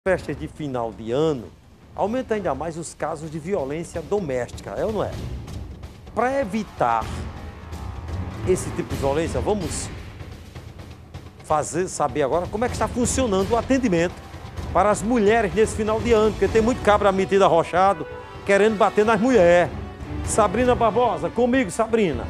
Festas de final de ano, aumenta ainda mais os casos de violência doméstica, é ou não é? Para evitar esse tipo de violência, vamos saber agora como é que está funcionando o atendimento para as mulheres nesse final de ano, porque tem muito cabra metido arrochado, querendo bater nas mulheres. Sabrina Barbosa, comigo, Sabrina.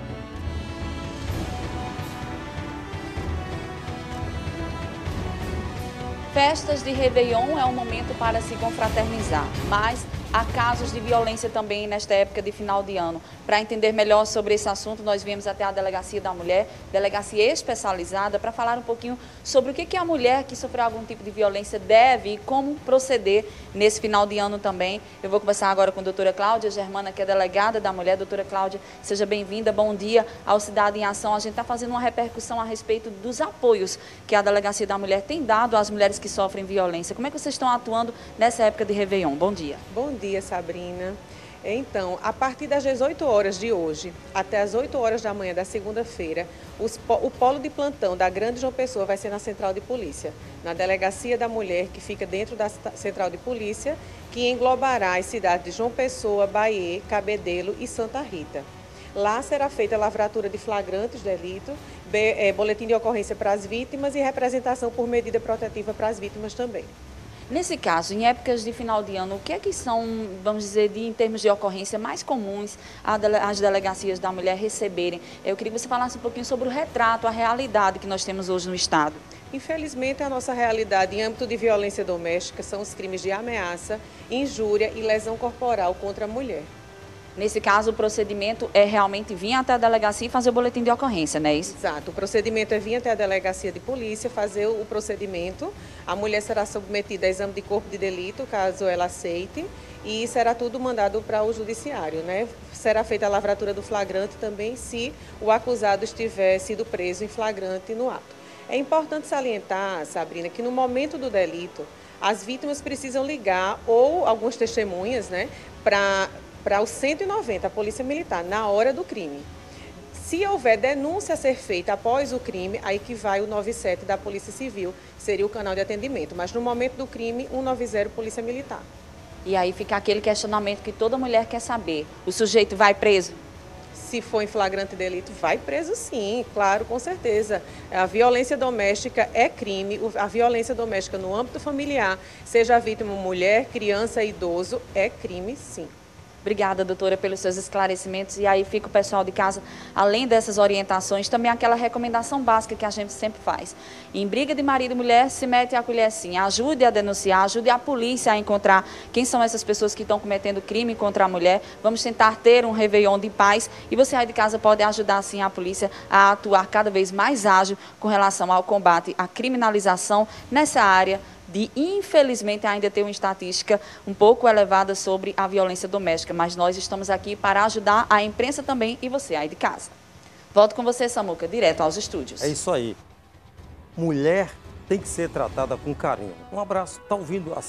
Festas de Réveillon é um momento para se confraternizar, mas há casos de violência também nesta época de final de ano. Para entender melhor sobre esse assunto, nós viemos até a Delegacia da Mulher, delegacia especializada, para falar um pouquinho sobre o que a mulher que sofreu algum tipo de violência deve e como proceder nesse final de ano também. Eu vou conversar agora com a doutora Cláudia Germana, que é delegada da Mulher. Doutora Cláudia, seja bem-vinda, bom dia ao Cidade em Ação. A gente está fazendo uma repercussão a respeito dos apoios que a Delegacia da Mulher tem dado às mulheres que sofrem violência. Como é que vocês estão atuando nessa época de Réveillon? Bom dia. Bom dia, Sabrina. Então, a partir das 18 horas de hoje até as 8 horas da manhã da segunda-feira, o polo de plantão da Grande João Pessoa vai ser na Central de Polícia, na Delegacia da Mulher, que fica dentro da Central de Polícia, que englobará as cidades de João Pessoa, Bahia, Cabedelo e Santa Rita. Lá será feita a lavratura de flagrantes delito, boletim de ocorrência para as vítimas e representação por medida protetiva para as vítimas também. Nesse caso, em épocas de final de ano, o que é que são, vamos dizer, em termos de ocorrência, mais comuns as delegacias da mulher receberem? Eu queria que você falasse um pouquinho sobre o retrato, a realidade que nós temos hoje no Estado. Infelizmente, a nossa realidade em âmbito de violência doméstica são os crimes de ameaça, injúria e lesão corporal contra a mulher. Nesse caso, o procedimento é realmente vir até a delegacia e fazer o boletim de ocorrência, não é isso? Exato. O procedimento é vir até a delegacia de polícia, fazer o procedimento. A mulher será submetida a exame de corpo de delito, caso ela aceite, e será tudo mandado para o judiciário, né? Será feita a lavratura do flagrante também, se o acusado estiver sido preso em flagrante no ato. É importante salientar, Sabrina, que no momento do delito, as vítimas precisam ligar, ou algumas testemunhas, né, para o 190, a Polícia Militar, na hora do crime. Se houver denúncia a ser feita após o crime, aí que vai o 97 da Polícia Civil, seria o canal de atendimento. Mas no momento do crime, 190, Polícia Militar. E aí fica aquele questionamento que toda mulher quer saber. O sujeito vai preso? Se for em flagrante delito, vai preso sim, claro, com certeza. A violência doméstica é crime, a violência doméstica no âmbito familiar, seja a vítima mulher, criança, idoso, é crime sim. Obrigada, doutora, pelos seus esclarecimentos. E aí fica o pessoal de casa, além dessas orientações, também aquela recomendação básica que a gente sempre faz. Em briga de marido e mulher, se mete a colher sim. Ajude a denunciar, ajude a polícia a encontrar quem são essas pessoas que estão cometendo crime contra a mulher. Vamos tentar ter um Réveillon de paz. E você aí de casa pode ajudar sim a polícia a atuar cada vez mais ágil com relação ao combate à criminalização nessa área de, infelizmente, ainda ter uma estatística um pouco elevada sobre a violência doméstica, mas nós estamos aqui para ajudar a imprensa também e você aí de casa. Volto com você, Samuca, direto aos estúdios. É isso aí. Mulher tem que ser tratada com carinho. Um abraço. Tá ouvindo a